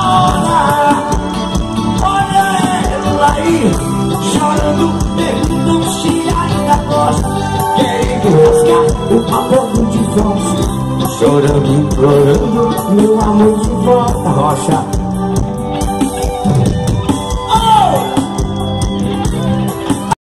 Olha ela aí, chorando, ele não se ainda gosta, querendo rasgar o papo de voz, chorando, implorando, meu amor de volta, rocha.